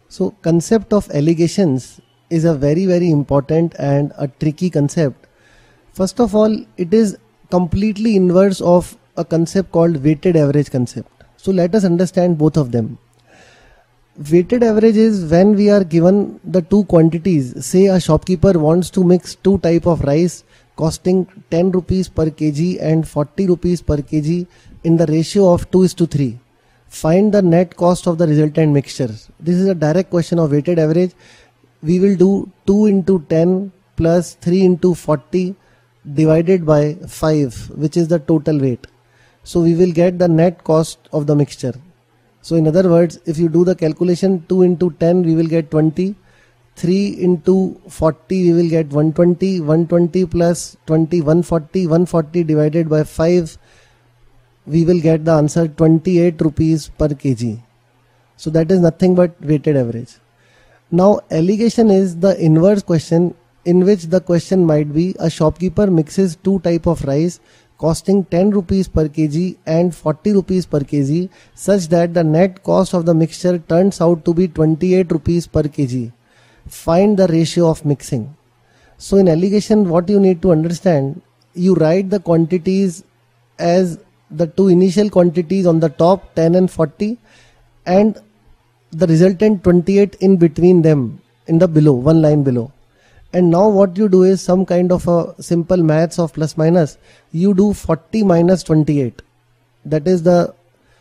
So concept of allegations is a very important and a tricky concept. First of all, it is completely inverse of a concept called weighted average concept. So let us understand both of them. Weighted average is when we are given the two quantities. Say a shopkeeper wants to mix two type of rice costing 10 rupees per kg and 40 rupees per kg in the ratio of 2:3. Find the net cost of the resultant mixture. This is a direct question of weighted average. We will do 2 into 10 plus 3 into 40 divided by 5, which is the total weight. So we will get the net cost of the mixture. So in other words, if you do the calculation, 2 into 10 we will get 20, 3 into 40 we will get 120, 120 plus 20, 140, 140 divided by 5, we will get the answer 28 rupees per kg. So that is nothing but weighted average. Now allegation is the inverse question, in which the question might be a shopkeeper mixes two type of rice costing 10 rupees per kg and 40 rupees per kg such that the net cost of the mixture turns out to be 28 rupees per kg. Find the ratio of mixing. So in allegation, what you need to understand, you write the quantities as the two initial quantities on the top, 10 and 40, and the resultant 28 in between them in the below, one line below. And now what you do is some kind of a simple maths of plus minus. You do 40 minus 28. That is the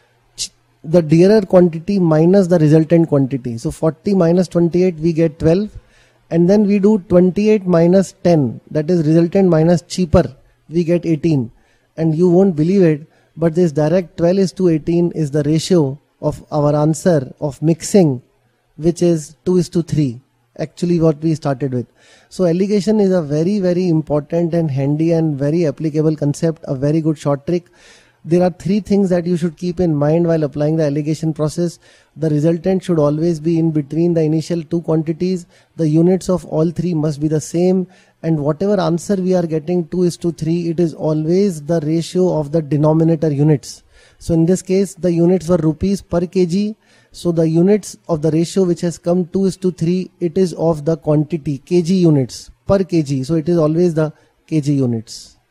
dearer quantity minus the resultant quantity. So 40 minus 28 we get 12. And then we do 28 minus 10. That is resultant minus cheaper. We get 18. And you won't believe it, but this direct 12:18 is the ratio of our answer of mixing, which is 2:3. Actually what we started with. So allegation is a very important and handy and very applicable concept, a very good short trick. There are three things that you should keep in mind while applying the allegation process. The resultant should always be in between the initial two quantities. The units of all three must be the same, and whatever answer we are getting 2:3, it is always the ratio of the denominator units. So in this case the units were rupees per kg. So the units of the ratio which has come 2:3, it is of the quantity kg units per kg. So it is always the kg units.